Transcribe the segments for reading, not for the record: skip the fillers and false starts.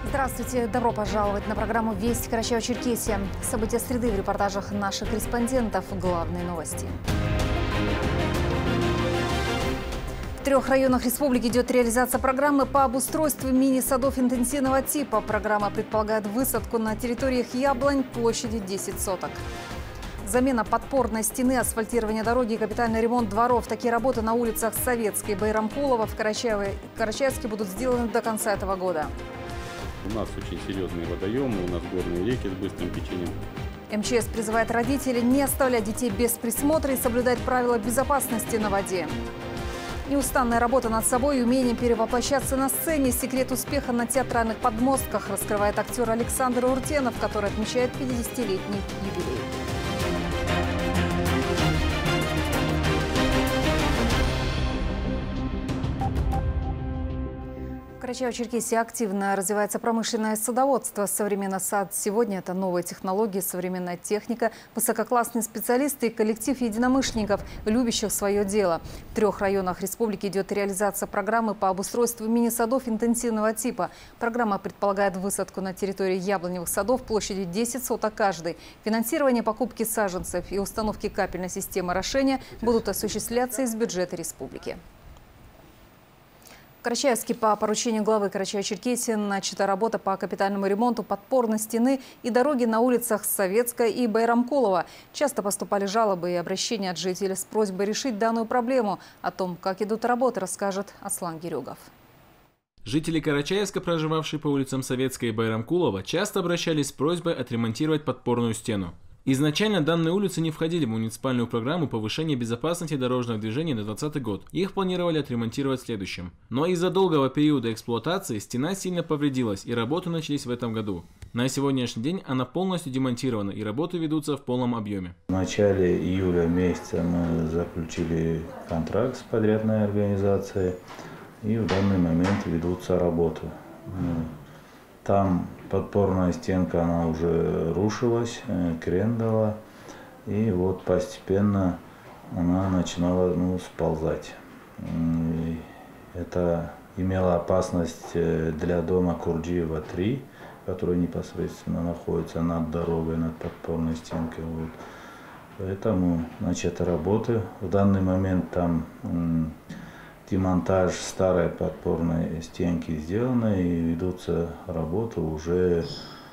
Здравствуйте, добро пожаловать на программу «Вести Карачаево-Черкесия». События среды в репортажах наших корреспондентов. Главные новости. В 3 районах республики идет реализация программы по обустройству мини-садов интенсивного типа. Программа предполагает высадку на территориях яблонь площадью 10 соток. Замена подпорной стены, асфальтирование дороги и капитальный ремонт дворов. Такие работы на улицах Советской и Байрамкулова в Карачаевске будут сделаны до конца этого года. У нас очень серьезные водоемы, у нас горные реки с быстрым течением. МЧС призывает родителей не оставлять детей без присмотра и соблюдать правила безопасности на воде. Неустанная работа над собой и умение перевоплощаться на сцене. Секрет успеха на театральных подмостках раскрывает актер Александр Уртенов, который отмечает 50-летний юбилей. В Карачаево-Черкесии активно развивается промышленное садоводство. Современный сад сегодня – это новые технологии, современная техника, высококлассные специалисты и коллектив единомышленников, любящих свое дело. В 3 районах республики идет реализация программы по обустройству мини-садов интенсивного типа. Программа предполагает высадку на территории яблоневых садов площадью 10 соток каждый. Финансирование покупки саженцев и установки капельной системы орошения будут осуществляться из бюджета республики. В Карачаевске по поручению главы Карачаево-Черкесии начата работа по капитальному ремонту подпорной стены и дороги на улицах Советская и Байрамкулова. Часто поступали жалобы и обращения от жителей с просьбой решить данную проблему. О том, как идут работы, расскажет Аслан Гирюгов. Жители Карачаевска, проживавшие по улицам Советская и Байрамкулова, часто обращались с просьбой отремонтировать подпорную стену. Изначально данные улицы не входили в муниципальную программу повышения безопасности дорожного движения на 2020 год. Их планировали отремонтировать в следующем. Но из-за долгого периода эксплуатации стена сильно повредилась, и работы начались в этом году. На сегодняшний день она полностью демонтирована, и работы ведутся в полном объеме. В начале июля месяца мы заключили контракт с подрядной организацией, и в данный момент ведутся работы. Там подпорная стенка, она уже рушилась, крен дала, и вот постепенно она начинала сползать. И это имело опасность для дома Курджиева 3, который непосредственно находится над дорогой, над подпорной стенкой. Вот. Поэтому начаты работы. В данный момент там демонтаж старой подпорной стенки сделаны, и ведутся работы уже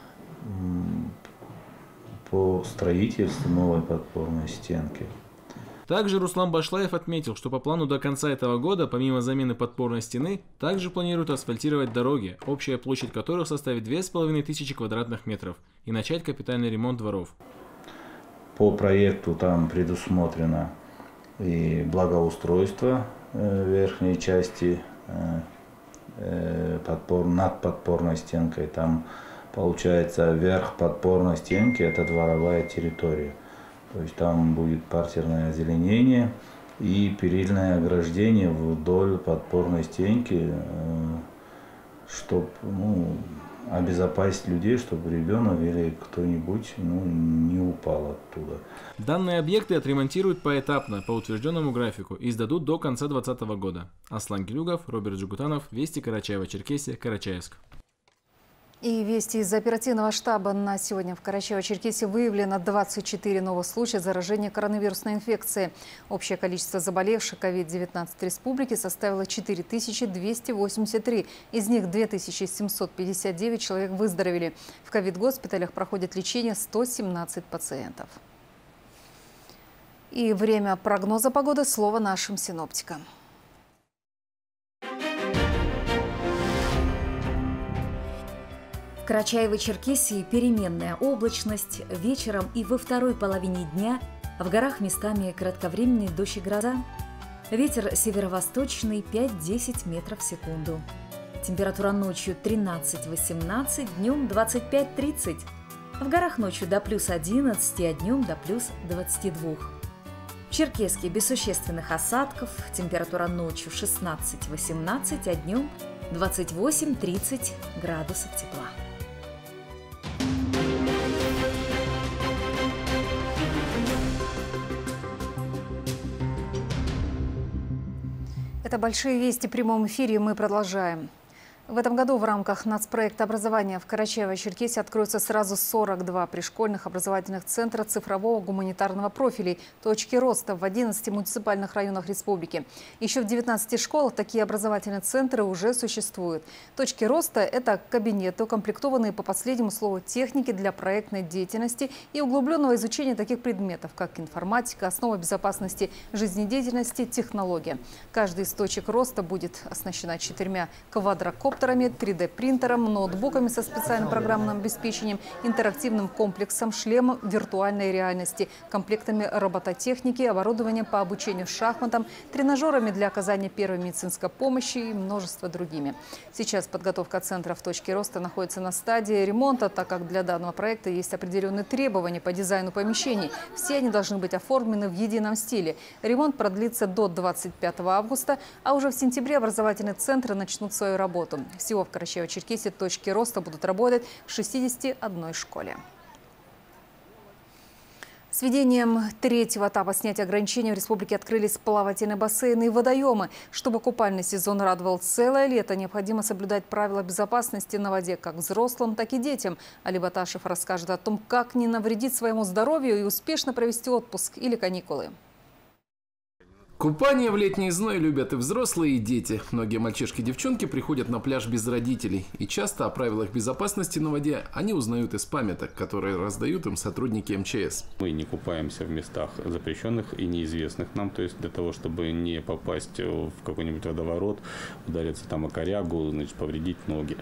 по строительству новой подпорной стенки. Также Руслан Башлаев отметил, что по плану до конца этого года, помимо замены подпорной стены, также планируют асфальтировать дороги, общая площадь которых составит 2500 квадратных метров, и начать капитальный ремонт дворов. По проекту там предусмотрено и благоустройство верхней части над подпорной стенкой. Там получается верх подпорной стенки — это дворовая территория. То есть там будет партерное озеленение и перильное ограждение вдоль подпорной стенки, чтобы обезопасить людей, чтобы ребенок или кто-нибудь не упал оттуда. Данные объекты отремонтируют поэтапно, по утвержденному графику, и сдадут до конца 2020 года. Аслан Гирюгов, Роберт Джигутанов, Вести Карачаево-Черкесия, Карачаевск. И вести из оперативного штаба. На сегодня в Карачаево-Черкесии выявлено 24 новых случая заражения коронавирусной инфекцией. Общее количество заболевших COVID-19 в республике составило 4283. Из них 2759 человек выздоровели. В ковид-госпиталях проходит лечение 117 пациентов. И время прогноза погоды. Слово нашим синоптикам. В Карачаево-Черкесии переменная облачность. Вечером и во второй половине дня в горах местами кратковременный дождь и гроза. Ветер северо-восточный 5-10 метров в секунду. Температура ночью 13-18, днем 25-30. В горах ночью до плюс 11, а днем до плюс 22. В Черкеске без существенных осадков. Температура ночью 16-18, а днем 28-30 градусов тепла. Это «Большие вести» в прямом эфире. Мы продолжаем. В этом году в рамках нацпроекта образования в Карачаево-Черкесии откроются сразу 42 пришкольных образовательных центра цифрового гуманитарного профиля «Точки роста» в 11 муниципальных районах республики. Еще в 19 школах такие образовательные центры уже существуют. «Точки роста» – это кабинеты, укомплектованные по последнему слову техники для проектной деятельности и углубленного изучения таких предметов, как информатика, основа безопасности жизнедеятельности, технология. Каждый из точек роста будет оснащена 4 квадрокоптерами, 3D-принтером, ноутбуками со специальным программным обеспечением, интерактивным комплексом, шлемом виртуальной реальности, комплектами робототехники, оборудованием по обучению шахматам, тренажерами для оказания первой медицинской помощи и множество другими. Сейчас подготовка центров «Точки роста» находится на стадии ремонта, так как для данного проекта есть определенные требования по дизайну помещений. Все они должны быть оформлены в едином стиле. Ремонт продлится до 25 августа, а уже в сентябре образовательные центры начнут свою работу. Всего в Карачаево-Черкесии точки роста будут работать в 61 школе. С введением 3-го этапа снятия ограничений в республике открылись плавательные бассейны и водоемы. Чтобы купальный сезон радовал целое лето, необходимо соблюдать правила безопасности на воде как взрослым, так и детям. Али Баташев расскажет о том, как не навредить своему здоровью и успешно провести отпуск или каникулы. Купание в летний зной любят и взрослые, и дети. Многие мальчишки и девчонки приходят на пляж без родителей. И часто о правилах безопасности на воде они узнают из памяток, которые раздают им сотрудники МЧС. Мы не купаемся в местах запрещенных и неизвестных нам, то есть для того, чтобы не попасть в какой-нибудь водоворот, удариться там о корягу, значит, повредить ноги.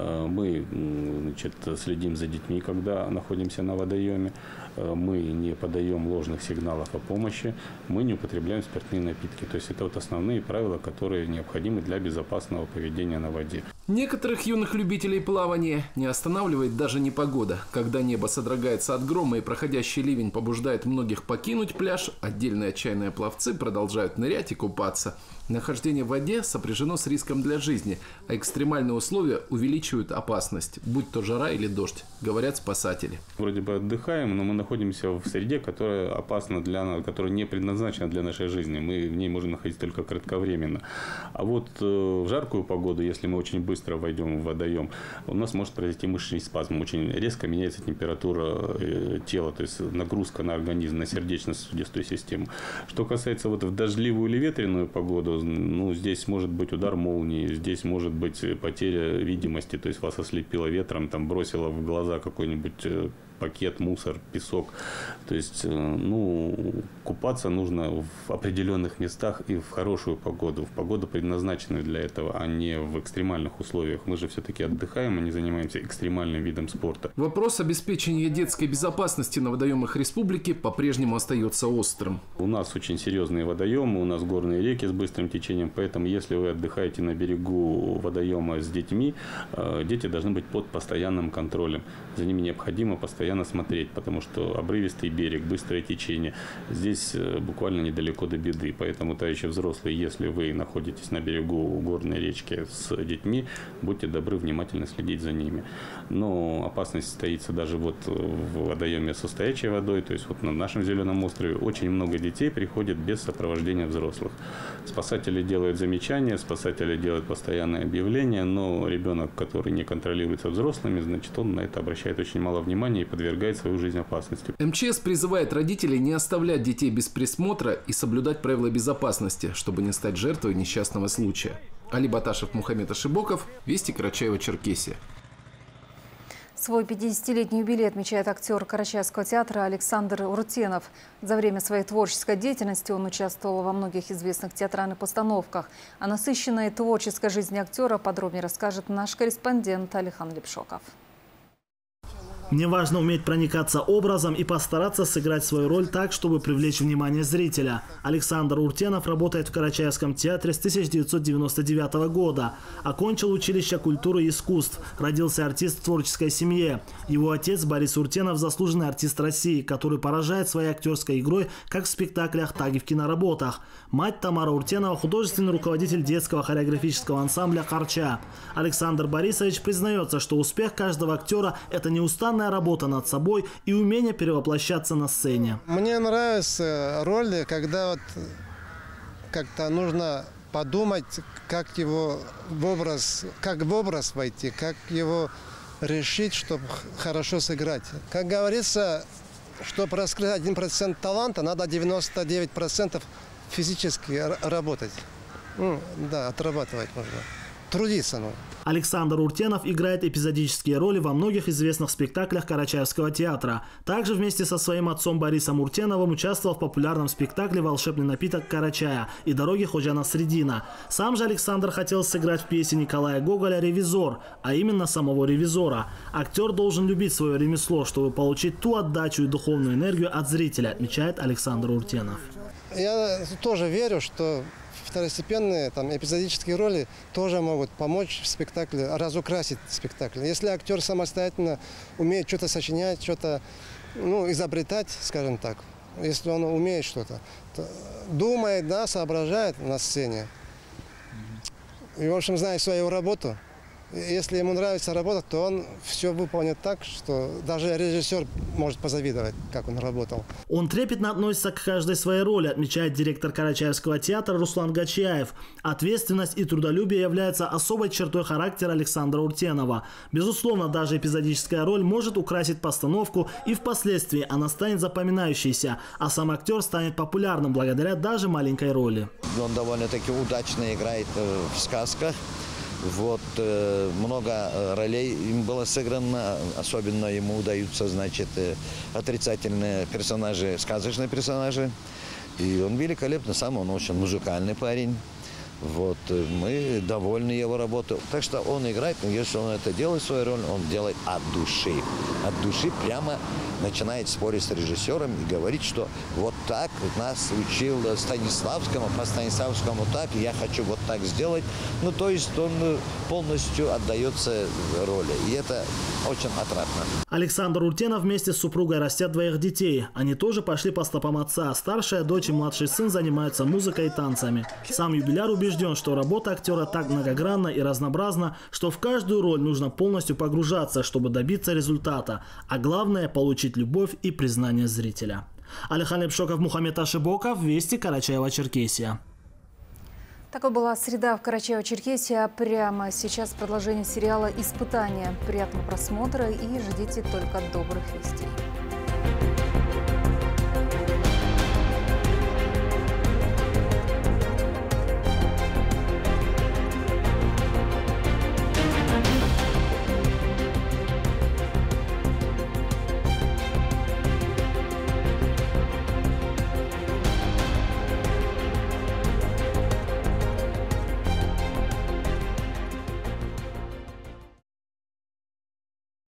Мы, значит, следим за детьми, когда находимся на водоеме. Мы не подаем ложных сигналов о помощи, мы не употребляем спиртные напитки. То есть это вот основные правила, которые необходимы для безопасного поведения на воде. Некоторых юных любителей плавания не останавливает даже непогода. Когда небо содрогается от грома и проходящий ливень побуждает многих покинуть пляж, отдельные отчаянные пловцы продолжают нырять и купаться. Нахождение в воде сопряжено с риском для жизни, а экстремальные условия увеличивают опасность, будь то жара или дождь, говорят спасатели. Вроде бы отдыхаем, но мы находимся в среде, которая опасна для нас, которая не предназначена для нашей жизни. Мы в ней можем находиться только кратковременно. А вот в жаркую погоду, если мы очень быстро войдем в водоем, у нас может произойти мышечный спазм. Очень резко меняется температура тела, то есть нагрузка на организм, на сердечно-сосудистую систему. Что касается вот в дождливую или ветреную погоду, ну, здесь может быть удар молнии, здесь может быть потеря видимости, то есть вас ослепило ветром, там бросило в глаза какой-нибудь пакет, мусор, песок. То есть, ну, купаться нужно в определенных местах и в хорошую погоду, в погоду, предназначенную для этого, а не в экстремальных условиях. Мы же все-таки отдыхаем, а не занимаемся экстремальным видом спорта. Вопрос обеспечения детской безопасности на водоемах республики по-прежнему остается острым. У нас очень серьезные водоемы, у нас горные реки с быстрым течением, поэтому если вы отдыхаете на берегу водоема с детьми, дети должны быть под постоянным контролем. За ними необходимо постоянно смотреть, потому что обрывистый берег, быстрое течение, здесь буквально недалеко до беды. Поэтому, товарищи взрослые, если вы находитесь на берегу горной речки с детьми, будьте добры внимательно следить за ними. Но опасность стоится даже вот в водоеме со стоячей водой, то есть вот на нашем Зеленом острове очень много детей приходит без сопровождения взрослых. Спасатели делают замечания, спасатели делают постоянные объявления, но ребенок, который не контролируется взрослыми, значит, он на это обращает очень мало внимания и подвергает свою жизнь опасности. МЧС призывает родителей не оставлять детей без присмотра и соблюдать правила безопасности, чтобы не стать жертвой несчастного случая. Али Баташев, Мухаммед Ашибоков, Вести, Карачаево-Черкесия. Свой 50-летний юбилей отмечает актер Карачаевского театра Александр Уртенов. За время своей творческой деятельности он участвовал во многих известных театральных постановках. О насыщенной творческой жизни актера подробнее расскажет наш корреспондент Алихан Лепшоков. Мне важно уметь проникаться образом и постараться сыграть свою роль так, чтобы привлечь внимание зрителя. Александр Уртенов работает в Карачаевском театре с 1999 года. Окончил училище культуры и искусств. Родился артист в творческой семье. Его отец Борис Уртенов – заслуженный артист России, который поражает своей актерской игрой как в спектаклях, так и в киноработах. Мать Тамара Уртенова – художественный руководитель детского хореографического ансамбля «Карча». Александр Борисович признается, что успех каждого актера – это неустанная работа над собой и умение перевоплощаться на сцене. Мне нравятся роли, когда вот как-то нужно подумать, как его в образ войти, как его решить, чтобы хорошо сыграть. Как говорится, чтобы раскрыть 1% таланта, надо 99% физически работать. Да, отрабатывать можно. Трудиться нужно. Александр Уртенов играет эпизодические роли во многих известных спектаклях Карачаевского театра. Также вместе со своим отцом Борисом Уртеновым участвовал в популярном спектакле «Волшебный напиток Карачая» и «Дороги Ходжа Насреддина». Сам же Александр хотел сыграть в пьесе Николая Гоголя «Ревизор», а именно самого ревизора. Актер должен любить свое ремесло, чтобы получить ту отдачу и духовную энергию от зрителя, отмечает Александр Уртенов. Я тоже верю, что второстепенные эпизодические роли тоже могут помочь в спектакле, разукрасить спектакль. Если актер самостоятельно умеет что-то сочинять, что-то изобретать, скажем так, если он умеет что-то, думает, да, соображает на сцене, и, в общем, знает свою работу, если ему нравится работа, то он все выполнит так, что даже режиссер может позавидовать, как он работал. Он трепетно относится к каждой своей роли, отмечает директор Карачаевского театра Руслан Гачаев. Ответственность и трудолюбие являются особой чертой характера Александра Уртенова. Безусловно, даже эпизодическая роль может украсить постановку, и впоследствии она станет запоминающейся, а сам актер станет популярным благодаря даже маленькой роли. Он довольно-таки удачно играет в сказках. Вот, много ролей им было сыграно, особенно ему удаются, значит, отрицательные персонажи, сказочные персонажи. И он великолепно сам, он очень музыкальный парень. Вот, мы довольны его работой. Так что он играет, но если он это делает, свою роль, он делает от души. От души прямо начинает спорить с режиссером и говорить, что вот так нас учил Станиславскому, по Станиславскому так, я хочу вот так сделать. Ну, то есть он полностью отдается роли. И это очень отрадно. Александр Уртенов вместе с супругой растят двоих детей. Они тоже пошли по стопам отца. Старшая дочь и младший сын занимаются музыкой и танцами. Сам юбиляр убежден, что работа актера так многогранна и разнообразна, что в каждую роль нужно полностью погружаться, чтобы добиться результата. А главное – получить любовь и признание зрителя. Алихан Лепшоков, Мухаммед Ашибоков, Вести, Карачаево-Черкесия. Такой была среда в Карачаево-Черкесии. А прямо сейчас продолжение сериала «Испытания». Приятного просмотра и ждите только добрых вестей.